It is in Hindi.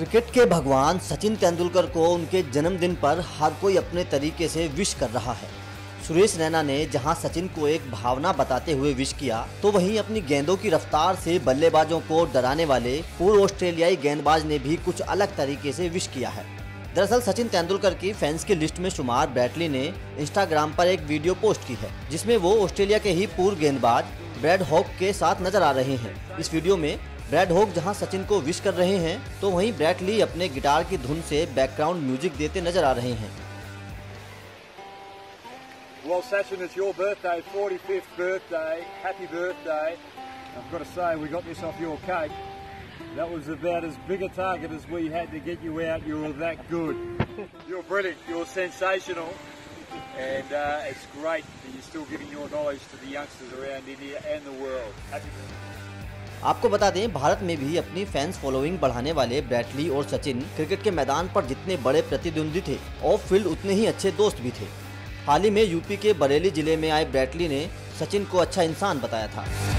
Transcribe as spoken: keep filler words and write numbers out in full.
क्रिकेट के भगवान सचिन तेंदुलकर को उनके जन्मदिन पर हर कोई अपने तरीके से विश कर रहा है। सुरेश रैना ने जहां सचिन को एक भावना बताते हुए विश किया, तो वहीं अपनी गेंदों की रफ्तार से बल्लेबाजों को डराने वाले पूर्व ऑस्ट्रेलियाई गेंदबाज ने भी कुछ अलग तरीके से विश किया है। दरअसल सचिन तेंदुलकर की फैंस की लिस्ट में शुमार ब्रैटली ने इंस्टाग्राम पर एक वीडियो पोस्ट की है, जिसमें वो ऑस्ट्रेलिया के ही पूर्व गेंदबाज ब्रैड हॉग के साथ नजर आ रहे हैं। इस वीडियो में ब्रैड हॉग जहां सचिन को विश कर रहे हैं, तो वहीं ब्रैटली अपने गिटार की धुन से बैकग्राउंड म्यूजिक देते नजर आ रहे हैं। Well, Sachin, it's your birthday, forty-fifth birthday. Happy birthday. I've got to say, we got this off your cake. That was about as big a target as we had to get you out. You were that good. You're brilliant. You're sensational. And uh, it's great that you're still giving your knowledge to the youngsters around India and the world. Happy birthday. आपको बता दें, भारत में भी अपनी फैंस फॉलोइंग बढ़ाने वाले ब्रैटली और सचिन क्रिकेट के मैदान पर जितने बड़े प्रतिद्वंदी थे, ऑफ फील्ड उतने ही अच्छे दोस्त भी थे। हाल ही में यूपी के बरेली जिले में आए ब्रैटली ने सचिन को अच्छा इंसान बताया था।